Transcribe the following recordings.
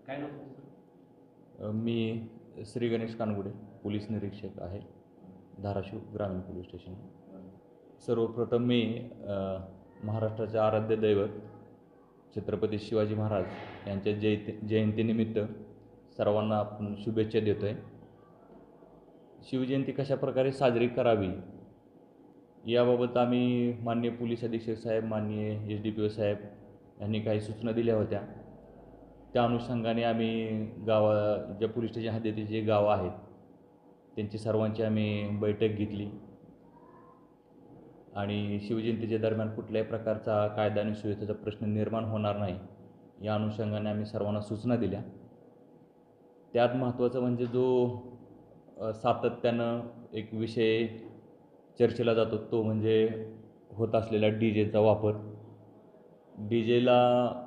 काय नाव? मी श्री गणेश कानगुडे, पोलीस निरीक्षक आहे, धाराशिव ग्रामीण पोलीस स्टेशन. सर्वप्रथम मी महाराष्ट्राचे आराध्य दैवत छत्रपती शिवाजी महाराज यांच्या जयंतीनिमित्त सर्वांना आपण शुभेच्छा देतो आहे. शिवजयंती कशा प्रकारे साजरी करावी याबाबत आम्ही माननीय पोलीस अधीक्षक साहेब, माननीय SDPO साहेब यांनी काही सूचना दिल्या होत्या. त्या अनुषंगाने आम्ही ज्या पोलीस स्टेशन हद्दीतील जे गावं आहेत त्यांची सर्वांची आम्ही बैठक घेतली आणि शिवजयंतीच्या दरम्यान कुठल्याही प्रकारचा कायदा आणि सुव्यवस्थेचा प्रश्न निर्माण होणार नाही या अनुषंगाने आम्ही सर्वांना सूचना दिल्या. त्यात महत्त्वाचं म्हणजे जो सातत्यानं एक विषय चर्चेला जातो तो म्हणजे होत असलेला DJचा वापर. DJला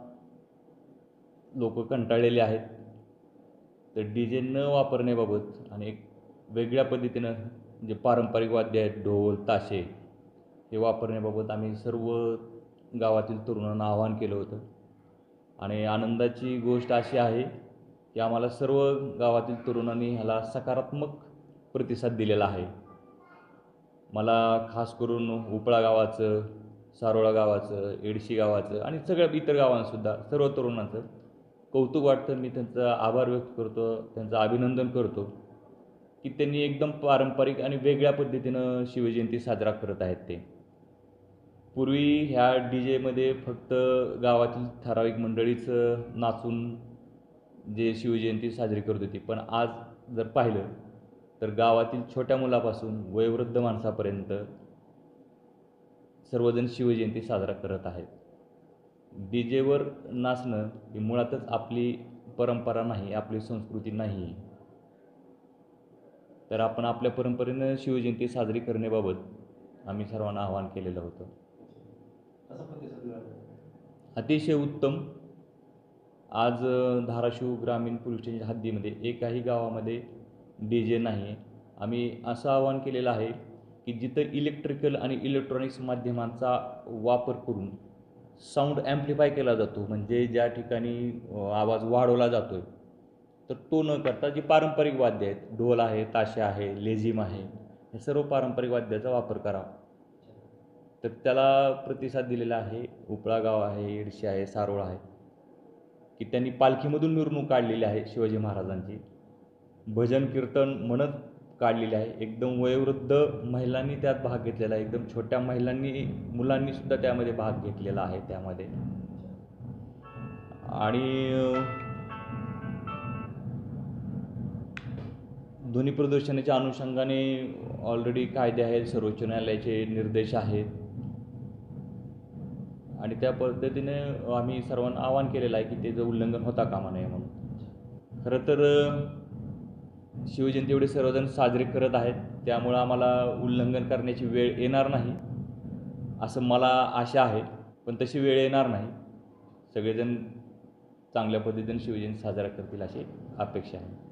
लोक कंटाळलेले आहेत, तर DJ न वापरण्याबाबत आणि एक वेगळ्या पद्धतीनं जे पारंपरिक वाद्य आहेत ढोल ताशे हे वापरण्याबाबत आम्ही सर्व गावातील तरुणांना आवाहन केलं होतं. आणि आनंदाची गोष्ट अशी आहे की आम्हाला सर्व गावातील तरुणांनी ह्याला सकारात्मक प्रतिसाद दिलेला आहे. मला खास करून उपळा गावाचं, सारोळा गावाचं, एडशी गावाचं आणि सगळ्या इतर गावांसुद्धा सर्व तरुणांचं कौतुक वाटतं. मी त्यांचा आभार व्यक्त करतो, त्यांचं अभिनंदन करतो की त्यांनी एकदम पारंपरिक आणि वेगळ्या पद्धतीनं शिवजयंती साजरा करत आहेत. ते पूर्वी ह्या DJमध्ये फक्त गावातील ठराविक मंडळीच नाचून जे शिवजयंती साजरी करत होती, पण आज जर पाहिलं तर गावातील छोट्या मुलापासून वयोवृद्ध माणसापर्यंत सर्वजण शिवजयंती साजरा करत आहेत. DJवर नाचणं ही मुळातच आपली परंपरा नाही, आपली संस्कृती नाही. तर आपण आपल्या परंपरेनं शिवजयंती साजरी करण्याबाबत आम्ही सर्वांना आवाहन केलेलं होतं. अतिशय उत्तम. आज धाराशिव ग्रामीण पोलीस स्टेशन हद्दीमध्ये एकाही गावामध्ये DJ नाही आहे. आम्ही असं आवाहन केलेलं आहे की जिथं इलेक्ट्रिकल आणि इलेक्ट्रॉनिक्स माध्यमांचा वापर करून साऊंड ॲम्प्लिफाय केला जातो, म्हणजे ज्या ठिकाणी आवाज वाढवला जातो आहे, तर तो न करता जी पारंपरिक वाद्य आहेत, ढोल आहे, ताशे आहे, लेझिम आहे, हे सर्व पारंपरिक वाद्याचा वापर करावा. तर त्याला प्रतिसाद दिलेला आहे. उपळा गाव आहे, एडशी आहे, सारोळा आहे की त्यांनी पालखीमधून मिरवणूक काढलेली आहे शिवाजी महाराजांची, भजन कीर्तन म्हणत काढलेले आहे. एकदम वयोवृद्ध महिलांनी त्यात भाग घेतलेला आहे, एकदम छोट्या मुलांनी सुद्धा त्यामध्ये भाग घेतलेला आहे त्यामध्ये. आणि ध्वनी प्रदूषणाच्या अनुषंगाने ऑलरेडी कायदे आहेत, सर्वोच्च न्यायालयाचे निर्देश आहेत आणि त्या पद्धतीने आम्ही सर्वांना आवाहन केलेलं आहे की त्याचं उल्लंघन होता कामा नये म्हणून. खरं तर शिवजयंती एवढे सर्वजण साजरे करत आहेत, त्यामुळं आम्हाला उल्लंघन करण्याची वेळ येणार नाही असं मला आशा आहे, पण तशी वेळ येणार नाही. सगळेजण चांगल्या पद्धतीने शिवजयंती साजरा करतील अशी अपेक्षा आहे.